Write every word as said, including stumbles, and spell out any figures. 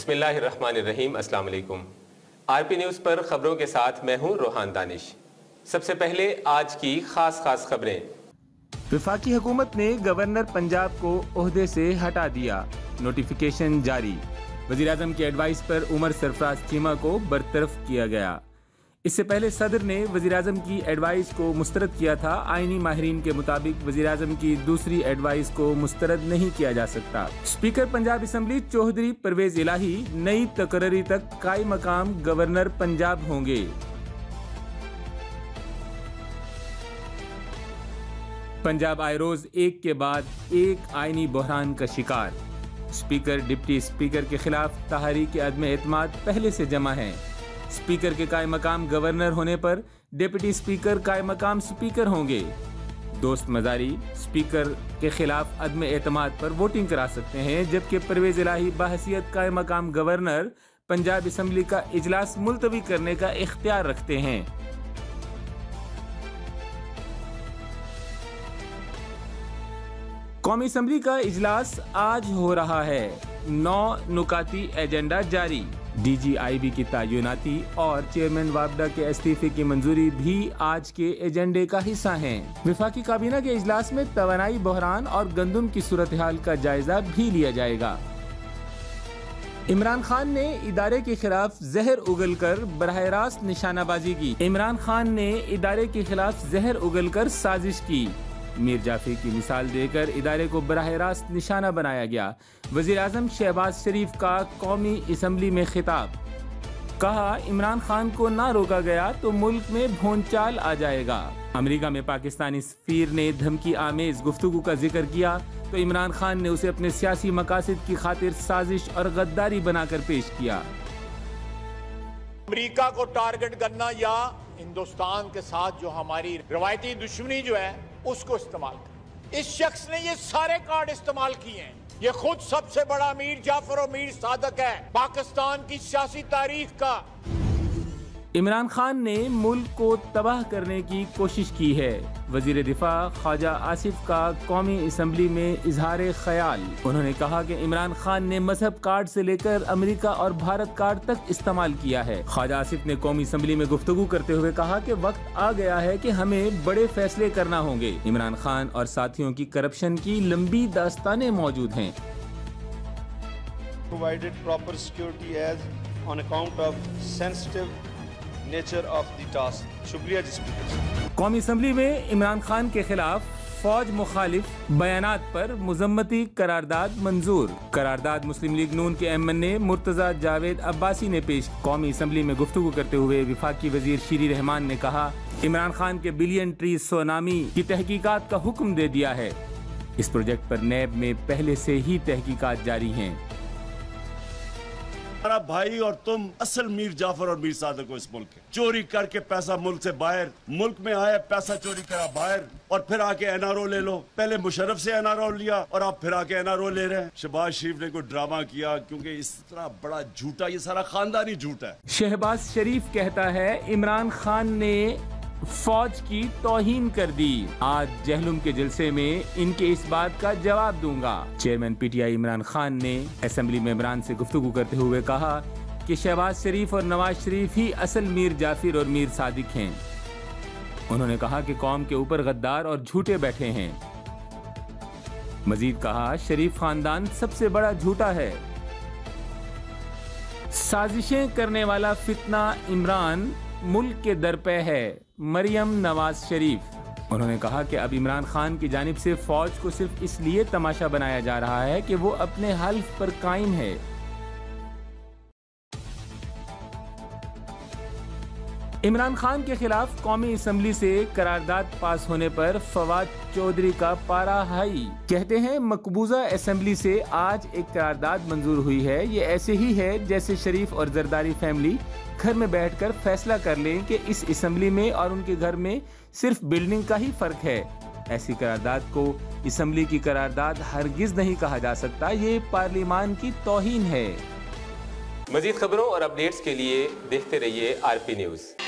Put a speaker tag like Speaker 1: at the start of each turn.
Speaker 1: بسم اللہ الرحمن الرحیم۔ السلام علیکم۔ آر پی نیوز پر خبروں کے ساتھ میں ہوں روحان دانش۔ سب سے پہلے آج کی خاص خاص خبریں۔
Speaker 2: وفاقی حکومت نے گورنر پنجاب کو عہدے سے ہٹا دیا، نوٹیفیکیشن جاری۔ وزیراعظم کی ایڈوائس پر عمر سرفراز چیمہ کو برطرف کیا گیا۔ اس سے پہلے صدر نے وزیراعظم کی ایڈوائس کو مسترد کیا تھا۔ آئینی ماہرین کے مطابق وزیراعظم کی دوسری ایڈوائس کو مسترد نہیں کیا جا سکتا۔ اسپیکر پنجاب اسمبلی چودھری پرویز الہی نئی تقرری تک قائم مقام گورنر پنجاب ہوں گے۔ پنجاب آئے روز ایک کے بعد ایک آئینی بحران کا شکار۔ اسپیکر ڈپٹی اسپیکر کے خلاف تحریک عدم اعتماد پہلے سے جمع ہے۔ اسپیکر کے قائم مقام گورنر ہونے پر ڈپٹی اسپیکر قائم مقام اسپیکر ہوں گے۔ دوست مزاری اسپیکر کے خلاف عدم اعتماد پر ووٹنگ کرا سکتے ہیں، جبکہ پرویز الہی بحیثیت قائم مقام گورنر پنجاب اسمبلی کا اجلاس ملتوی کرنے کا اختیار رکھتے ہیں۔ قومی اسمبلی کا اجلاس آج ہو رہا ہے۔ نو نکاتی ایجنڈا جاری۔ ڈی جی آئی بی کی تعیناتی اور چیئرمین وابڈا کے استعفے کی منظوری بھی آج کے ایجنڈے کا حصہ ہیں۔ وفاقی کابینہ کے اجلاس میں توانائی بحران اور گندم کی صورتحال کا جائزہ بھی لیا جائے گا۔ عمران خان نے ادارے کے خلاف زہر اگل کر براہ راست نشانہ بازی کی۔ عمران خان نے ادارے کے خلاف زہر اگل کر سازش کی۔ میر جعفری کی مثال دے کر ادارے کو براہ راست نشانہ بنایا گیا۔ وزیر اعظم شہباز شریف کا قومی اسمبلی میں خطاب، کہا عمران خان کو نہ روکا گیا تو ملک میں بھونچال آ جائے گا۔ امریکہ میں پاکستانی سفیر نے دھمکی آمیز گفتگو کا ذکر کیا تو عمران خان نے اسے اپنے سیاسی مقاصد کی خاطر سازش اور غداری بنا کر پیش کیا۔
Speaker 3: امریکہ کو ٹارگٹ کرنا یا ہندوستان کے ساتھ جو ہماری روایتی دشمنی جو ہے اس کو استعمال کر، اس شخص نے یہ سارے کارڈ استعمال کیے ہیں۔ یہ خود سب سے بڑا میر جعفر اور میر صادق ہے پاکستان کی سیاسی تاریخ کا۔
Speaker 2: عمران خان نے ملک کو تباہ کرنے کی کوشش کی ہے۔ وزیر دفاع خواجہ آصف کا قومی اسمبلی میں اظہار خیال۔ انہوں نے کہا کہ عمران خان نے مذہب کارڈ سے لے کر امریکہ اور بھارت کارڈ تک استعمال کیا ہے۔ خواجہ آصف نے قومی اسمبلی میں گفتگو کرتے ہوئے کہا کہ وقت آ گیا ہے کہ ہمیں بڑے فیصلے کرنا ہوں گے۔ عمران خان اور ساتھیوں کی کرپشن کی لمبی داستانیں موجود ہیں۔
Speaker 4: Provided proper security as on account of sensitive nature of the task. شکریہ جی اسپیکر۔
Speaker 2: قومی اسمبلی میں عمران خان کے خلاف فوج مخالف بیانات پر مذمتی قرارداد منظور۔ قرارداد مسلم لیگ نون کے M N A Murtaza Javed Abbasi نے پیش۔ قومی اسمبلی میں گفتگو کرتے ہوئے وفاقی وزیر شیری رحمان نے کہا عمران خان کے بلین ٹری سونامی کی تحقیقات کا حکم دے دیا ہے۔ اس پروجیکٹ پر نیب میں پہلے سے ہی تحقیقات جاری ہیں۔
Speaker 5: ہمارا بھائی اور تم اصل میر جعفر اور میر صادق ہو اس ملک کے۔ چوری کر کے پیسہ ملک سے باہر، ملک میں آیا پیسہ چوری کرا باہر، اور پھر آ کے این آر او لے لو۔ پہلے مشرف سے این آر او لیا اور آپ پھر آ کے این آر او لے رہے ہیں۔ شہباز شریف نے کوئی ڈرامہ کیا، کیونکہ اس طرح بڑا جھوٹا، یہ سارا خاندانی جھوٹ ہے۔
Speaker 2: شہباز شریف کہتا ہے عمران خان نے فوج کی توہین کر دی۔ آج جہلم کے جلسے میں ان کے اس بات کا جواب دوں گا۔ Chairman P T I Imran Khan نے اسمبلی میں عمران سے گفتگو کرتے ہوئے کہا کہ شہباز شریف اور نواز شریف ہی اصل میر جعفر اور میر صادق ہیں۔ انہوں نے کہا کہ قوم کے اوپر غدار اور جھوٹے بیٹھے ہیں۔ مزید کہا شریف خاندان سب سے بڑا جھوٹا ہے۔ سازشیں کرنے والا فتنہ عمران ملک کے در پہ ہے، مریم نواز شریف۔ انہوں نے کہا کہ اب عمران خان کی جانب سے فوج کو صرف اس لیے تماشا بنایا جا رہا ہے کہ وہ اپنے حلف پر قائم ہے۔ عمران خان کے خلاف قومی اسمبلی سے قرارداد پاس ہونے پر فواد چودھری کا پارا ہائی۔ کہتے ہیں مقبوضہ اسمبلی سے آج ایک قرارداد منظور ہوئی ہے۔ یہ ایسے ہی ہے جیسے شریف اور زرداری فیملی گھر میں بیٹھ کر فیصلہ کر لیں کہ اس اسمبلی میں اور ان کے گھر میں صرف بلڈنگ کا ہی فرق ہے۔ ایسی قرارداد کو اسمبلی کی قرارداد ہرگز نہیں کہا جا سکتا، یہ پارلیمان کی توہین ہے۔
Speaker 1: مزید خبروں اور اپڈیٹس کے لیے دیکھتے رہیے آر پی نیوز۔